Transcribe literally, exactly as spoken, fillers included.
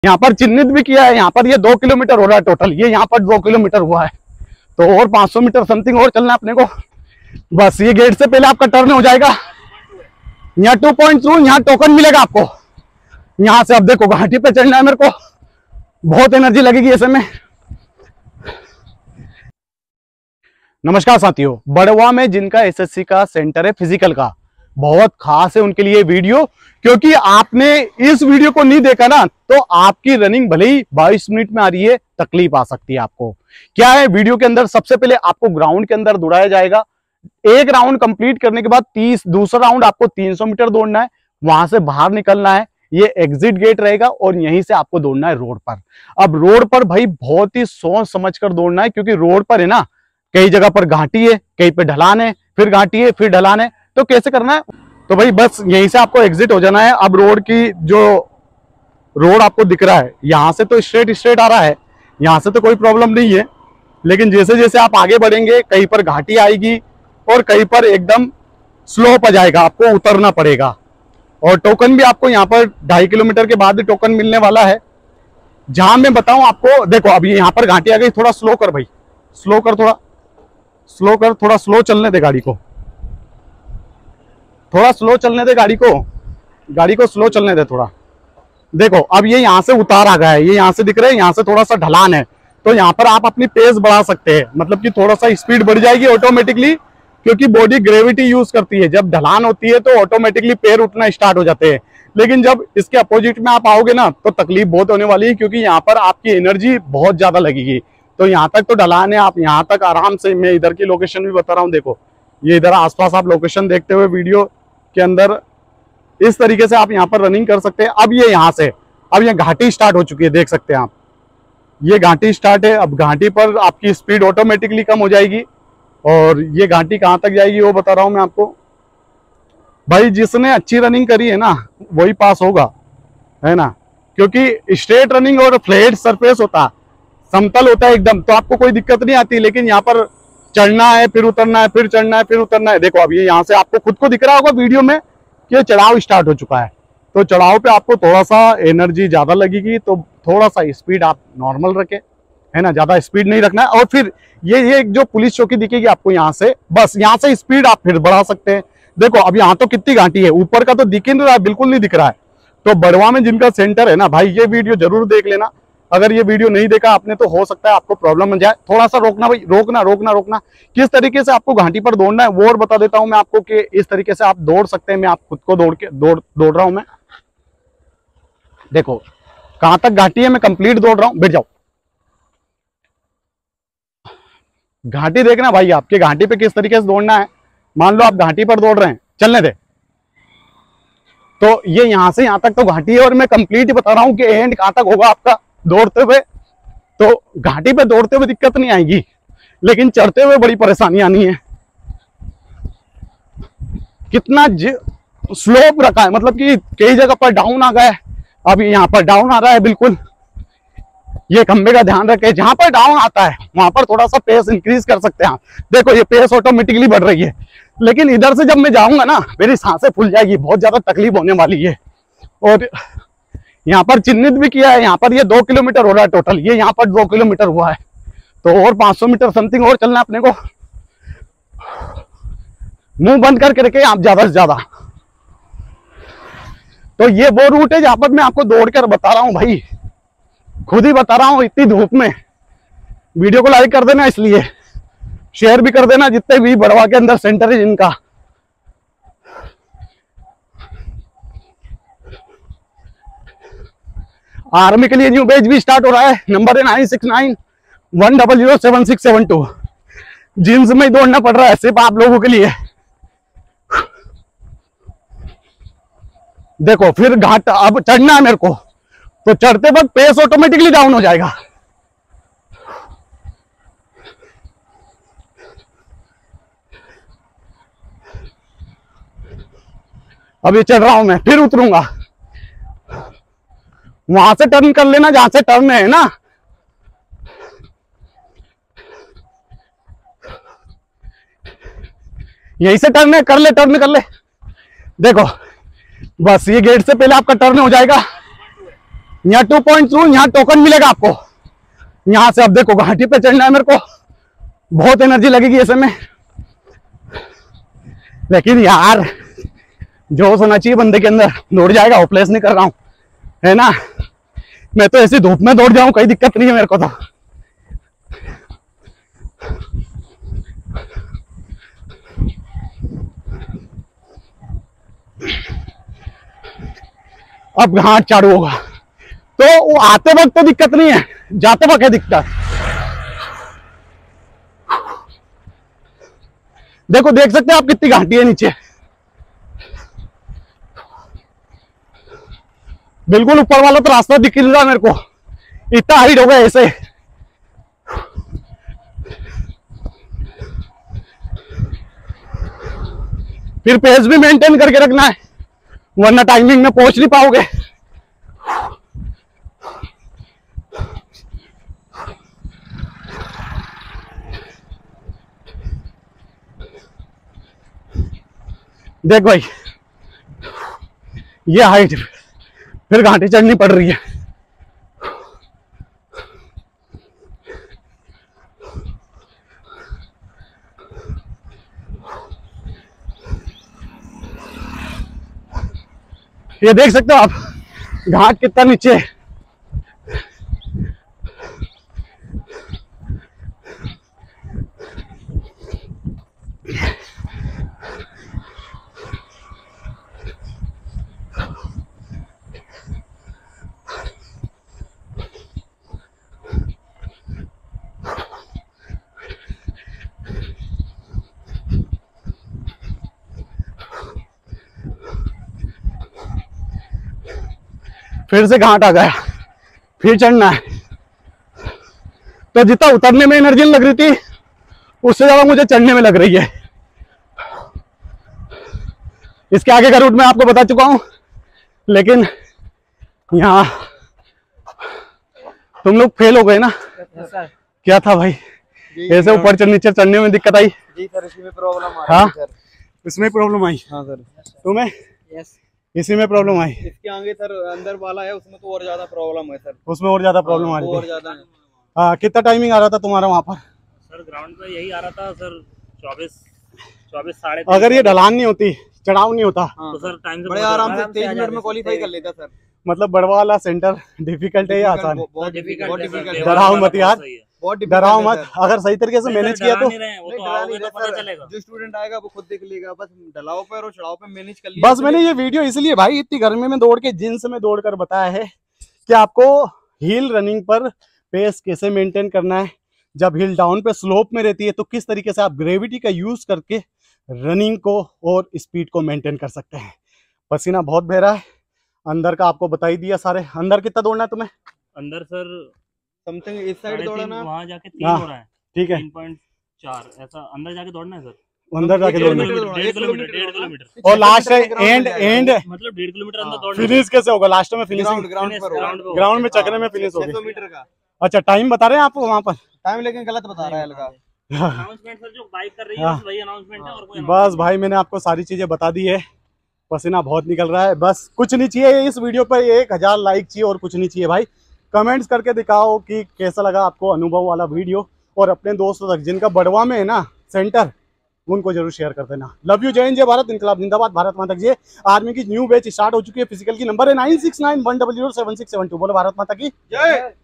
यहाँ पर चिन्हित भी किया है। यहाँ पर ये दो किलोमीटर हो रहा है टोटल, ये यहाँ पर दो किलोमीटर हुआ है, तो और पाँच सौ मीटर समथिंग और चलना है अपने को। बस ये गेट से पहले आपका टर्न हो जाएगा। यहाँ टू पॉइंट टू यहाँ टोकन मिलेगा आपको। यहाँ से अब देखो घाटी पे चढ़ना है मेरे को, बहुत एनर्जी लगेगी ऐसे में। नमस्कार साथियों, बड़वा में जिनका एसएससी का सेंटर है फिजिकल का, बहुत खास है उनके लिए वीडियो, क्योंकि आपने इस वीडियो को नहीं देखा ना तो आपकी रनिंग भले ही बाईस मिनट में आ रही है, तकलीफ आ सकती है आपको। क्या है वीडियो के अंदर, सबसे पहले आपको ग्राउंड के अंदर दौड़ाया जाएगा। एक राउंड कंप्लीट करने के बाद तीस दूसरा राउंड आपको तीन सौ मीटर दौड़ना है, वहां से बाहर निकलना है, ये एग्जिट गेट रहेगा और यहीं से आपको दौड़ना है रोड पर। अब रोड पर भाई बहुत ही सोच समझ कर दौड़ना है, क्योंकि रोड पर है ना कई जगह पर घाटी है, कहीं पे ढलान है, फिर घाटी है, फिर ढलान है, तो कैसे करना है। तो भाई बस यहीं से आपको एग्जिट हो जाना है। अब रोड की जो रोड आपको दिख रहा है, यहां से तो स्ट्रेट स्ट्रेट आ रहा है, यहां से तो कोई प्रॉब्लम नहीं है, लेकिन जैसे जैसे आप आगे बढ़ेंगे कहीं पर घाटी आएगी और कहीं पर एकदम स्लोप आ जाएगा, आपको उतरना पड़ेगा। और टोकन भी आपको यहाँ पर ढाई किलोमीटर के बाद टोकन मिलने वाला है। जहां मैं बताऊं आपको, देखो अभी यहाँ पर घाटी आ गई, थोड़ा स्लो कर भाई, स्लो कर, थोड़ा स्लो कर, थोड़ा स्लो चलने दे गाड़ी को, थोड़ा स्लो चलने दे गाड़ी को, गाड़ी को स्लो चलने दे थोड़ा। देखो अब ये यहाँ से उतार आ गया है, ये यहाँ से दिख रहा है, यहाँ से थोड़ा सा ढलान है, तो यहाँ पर आप अपनी पेस बढ़ा सकते हैं, मतलब कि थोड़ा सा स्पीड बढ़ जाएगी ऑटोमेटिकली, क्योंकि बॉडी ग्रेविटी यूज करती है। जब ढलान होती है तो ऑटोमेटिकली पैर उठना स्टार्ट हो जाते हैं, लेकिन जब इसके अपोजिट में आप आओगे ना तो तकलीफ बहुत होने वाली है, क्योंकि यहाँ पर आपकी एनर्जी बहुत ज्यादा लगेगी। तो यहाँ तक तो ढलान है, आप यहाँ तक आराम से, मैं इधर की लोकेशन भी बता रहा हूँ, देखो ये इधर आसपास आप लोकेशन देखते हुए वीडियो के अंदर इस तरीके से आप यहाँ पर रनिंग कर सकते हैं। अब ये यहाँ से अब ये घाटी स्टार्ट हो चुकी है, देख सकते हैं आप, ये घाटी स्टार्ट है। अब घाटी पर आपकी स्पीड ऑटोमेटिकली कम हो जाएगी, और ये घाटी कहाँ तक जाएगी वो बता रहा हूँ मैं आपको। भाई जिसने अच्छी रनिंग करी है ना वही पास होगा, है ना, क्योंकि स्ट्रेट रनिंग और फ्लैट सरफेस होता, समतल होता है एकदम, तो आपको कोई दिक्कत नहीं आती। लेकिन यहाँ पर चढ़ना है, फिर उतरना है, फिर चढ़ना है, फिर उतरना है। देखो अब ये यहाँ से आपको खुद को दिख रहा होगा वीडियो में कि चढ़ाव स्टार्ट हो चुका है, तो चढ़ाव पे आपको थोड़ा सा एनर्जी ज्यादा लगेगी, तो थोड़ा सा स्पीड आप नॉर्मल रखें, है ना, ज्यादा स्पीड नहीं रखना है। और फिर ये ये जो पुलिस चौकी दिखेगी आपको यहाँ से, बस यहाँ से स्पीड आप फिर बढ़ा सकते हैं। देखो अब यहाँ तो कितनी घाटी है, ऊपर का तो दिख ही नहीं रहा है, बिल्कुल नहीं दिख रहा है। तो बड़वा में जिनका सेंटर है ना भाई, ये वीडियो जरूर देख लेना। अगर ये वीडियो नहीं देखा आपने तो हो सकता है आपको प्रॉब्लम बन जाए। थोड़ा सा रोकना भाई, रोकना रोकना रोकना किस तरीके से आपको घाटी पर दौड़ना है वो और बता देता हूं मैं आपको, कि इस तरीके से आप दौड़ सकते हैं। मैं आप खुद को दौड़ के दौड़ दौड़ रहा हूं मैं, देखो कहां तक घाटी है, मैं कंप्लीट दौड़ रहा हूं, बैठ जाओ। घाटी देखना भाई, आपके घाटी पे किस तरीके से दौड़ना है। मान लो आप घाटी पर दौड़ रहे हैं, चलने दे, तो ये यहां से यहां तक तो घाटी है, और मैं कंप्लीट ही बता रहा हूं कि एंड कहां तक होगा आपका दौड़ते हुए। तो घाटी पे दौड़ते हुए दिक्कत नहीं आएगी, लेकिन चढ़ते हुए बड़ी परेशानी आनी है। कितना स्लोप रखा है, मतलब कि कई जगह पर डाउन आ गया है, अब यहाँ पर डाउन आ रहा है बिल्कुल। ये खंबे का ध्यान रखें, जहां पर डाउन आता है वहां पर थोड़ा सा पेस इंक्रीज कर सकते हैं। देखो ये पेस ऑटोमेटिकली बढ़ रही है, लेकिन इधर से जब मैं जाऊंगा ना मेरी सांसें फूल जाएगी, बहुत ज्यादा तकलीफ होने वाली है। और यहाँ पर चिन्हित भी किया है, यहाँ पर ये दो किलोमीटर हो रहा है टोटल, ये यहाँ पर दो किलोमीटर हुआ है, तो और पाँच सौ मीटर समथिंग और चलना है अपने को। मुंह बंद करके रखे आप ज्यादा से ज्यादा। तो ये वो रूट है जहां पर मैं आपको दौड़ कर बता रहा हूं भाई, खुद ही बता रहा हूं इतनी धूप में। वीडियो को लाइक कर देना, इसलिए शेयर भी कर देना जितने भी बड़वा के अंदर सेंटर है जिनका। आर्मी के लिए न्यू बैच भी स्टार्ट हो रहा है, नंबर है nine six nine one double zero seven six seven two. Jeans में ही दौड़ना पड़ रहा है सिर्फ आप लोगों के लिए। देखो फिर घाट अब चढ़ना है मेरे को, तो चढ़ते वक्त पेस ऑटोमेटिकली डाउन हो जाएगा। अभी चढ़ रहा हूं मैं, फिर उतरूंगा, वहां से टर्न कर लेना जहां से टर्न है ना। यहीं से टर्न है, कर ले टर्न कर ले। देखो बस ये गेट से पहले आपका टर्न हो जाएगा। यहाँ टू पॉइंट टू यहाँ टोकन मिलेगा आपको। यहाँ से अब देखो घाटी पे चढ़ना है मेरे को, बहुत एनर्जी लगेगी ऐसे में, लेकिन यार जोश होना चाहिए बंदे के अंदर, दौड़ जाएगा। होपलेस नहीं कर रहा हूँ, है ना। मैं तो ऐसी धूप में दौड़ जाऊं कोई दिक्कत नहीं है मेरे को तो। अब घाट चालू होगा तो वो आते वक्त तो दिक्कत नहीं है, जाते वक्त है दिक्कत। देखो देख सकते हो आप कितनी घाटी है नीचे, बिल्कुल ऊपर वाला तो रास्ता दिख रहा मेरे को, इतना हाइट हो गया ऐसे। फिर पेस भी मेंटेन करके रखना है, वरना टाइमिंग में पहुंच नहीं पाओगे। देख भाई ये हाइट, फिर घाटी चढ़नी पड़ रही है। ये देख सकते हो आप घाट कितना नीचे है। फिर से घाट आ गया, फिर चढ़ना है। तो जितना उतरने में एनर्जी लग रही थी उससे ज्यादा मुझे चढ़ने में लग रही है। इसके आगे का रूट मैं आपको बता चुका हूं, लेकिन यहाँ तुम लोग फेल हो गए ना। क्या था भाई, ऐसे ऊपर चढ़ नीचे चढ़ने में दिक्कत आई जी सर, इसी में प्रॉब्लम आ रही है। हाँ इसमें प्रॉब्लम आई। हाँ सर। तुम्हें यस इसी में प्रॉब्लम आई। इसके आगे सर अंदर वाला है, उसमें तो और ज्यादा प्रॉब्लम है सर। उसमें और ज्यादा प्रॉब्लम आ रही और थी। ज्यादा है। हाँ कितना टाइमिंग आ रहा था तुम्हारा वहाँ पर? सर ग्राउंड पे यही आ रहा था सर, चौबीस चौबीस साढ़े। अगर ये ढलान नहीं होती, चढ़ाव नहीं होता, हाँ, तो सर टाइम से बड़े आराम से तेईस मिनट में क्वालिफाई कर लेता सर। मतलब बड़वा वाला सेंटर डिफिकल्ट है या आसान है? बहुत डिफिकल्ट है सर। डराओ मत यार, बहुत difficult डराओ है मत। सर। अगर सही तरीके से मैनेज किया तो। नहीं रहे, वो नहीं, तो डरा आओगे नहीं तो रहे पता सर। चलेगा। जो स्टूडेंट आएगा वो खुद देख लेगा, बस ढलाव पे और चढ़ाव पे मैनेज कर लिया। बस मैंने ये वीडियो इसलिए भाई इतनी गर्मी में दौड़ के जींस में दौड़ कर बताया है कि आपको हिल रनिंग पर पेस कैसे मेंटेन करना है। जब हिल डाउन पे स्लोप में रहती है तो किस तरीके से आप ग्रेविटी का यूज करके रनिंग को और स्पीड को मेंटेन कर सकते हैं। पसीना बहुत बह रहा है, अंदर का आपको बता ही दिया सारे। अंदर कितना दौड़ना है तुम्हें? अंदर सर समथिंग इस साइड दौड़ा ना, वहाँ जाके तीन हाँ, हो रहा है, ठीक है। तीन पॉइंट चार ऐसा अंदर जाके दौड़ना है सर। अंदर जाके डेढ़ दौड़ना है। किलोमीटर डेढ़ किलोमीटर डेढ़ किलोमीटर और लास्ट एंड एंड मतलब डेढ़ किलोमीटर अंदर दौड़ना है। फिनिश कैसे होगा? लास्ट में फिनिशिंग ग्राउंड ग्राउंड पर ग्राउंड पे ग्राउंड में चक्कर में फिनिश छह होगी। सौ मीटर का अच्छा टाइम बता रहे हैं आपको वहाँ पर? टाइम, लेकिन गलत बता रहा है हल्का। अनाउंसमेंट सर जो बाइक कर रही है हाँ। बस वही अनाउंसमेंट है और कोई बस भाई मैंने आपको सारी चीजें बता दी है। पसीना बहुत निकल रहा है, बस कुछ नहीं चाहिए इस वीडियो पर, एक हजार लाइक चाहिए और कुछ नहीं चाहिए भाई। कमेंट्स करके दिखाओ कि कैसा लगा आपको अनुभव वाला वीडियो, और अपने दोस्तों तक जिनका बड़वा में है ना सेंटर, उनको जरूर शेयर कर देना। लव यू, जय हिंद, जय भारत, इनकलाब जिंदाबाद, भारत माता की जय। आर्मी की न्यू बैच स्टार्ट हो चुकी है। फिजिकल की नंबर है nine six nine one double zero seven six seven two. बोलो भारत माता की जय।